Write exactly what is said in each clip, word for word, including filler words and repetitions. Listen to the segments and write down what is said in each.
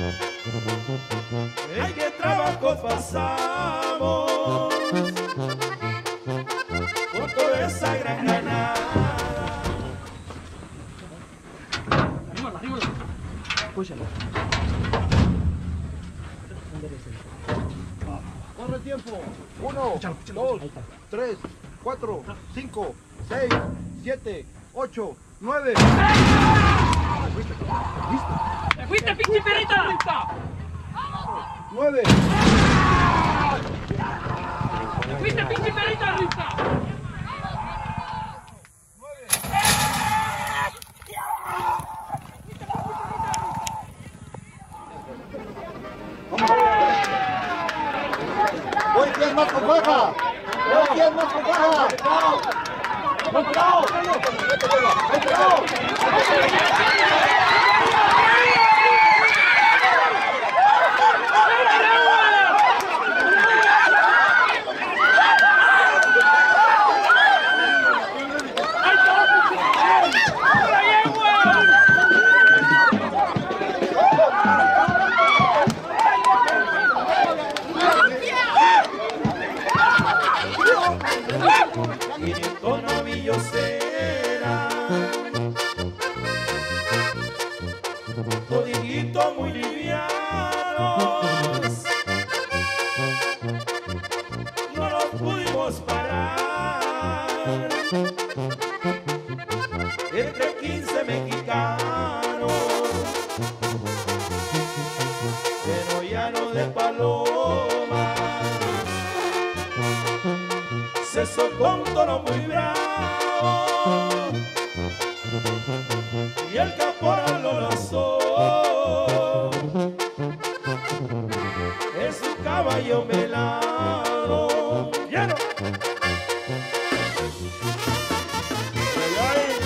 en qué trabajos pasamos con toda esa gran granada. Arriba, arriba. Escúchalo. Corre el tiempo. Uno, dos, tres, cuatro, cinco, seis, siete, ocho, nueve. ¡Te fuiste, pinche perrita! Nueve. ¡Te fuiste, pinche perrita! Voy diez más con baja. Voy diez más con baja. quinientos novillos serán, toditos muy livianos, no los pudimos parar, entre quince mexicanos, pero ya no de paloma. Se soltó un tono muy bravo y el caporal lo lanzó. Es un caballo melano. ¡Lleno! ¡Ay, ay!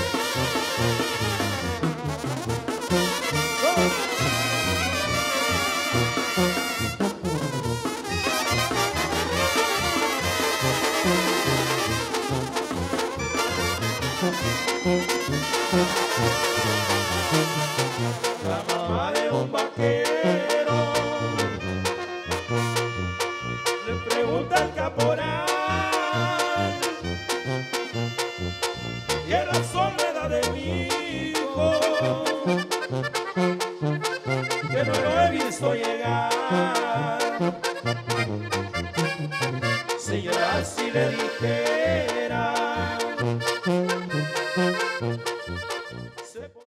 La mamá de un vaquero le pregunta al caporal qué razón le da de mi hijo, que no lo he visto llegar. Señora, si le dije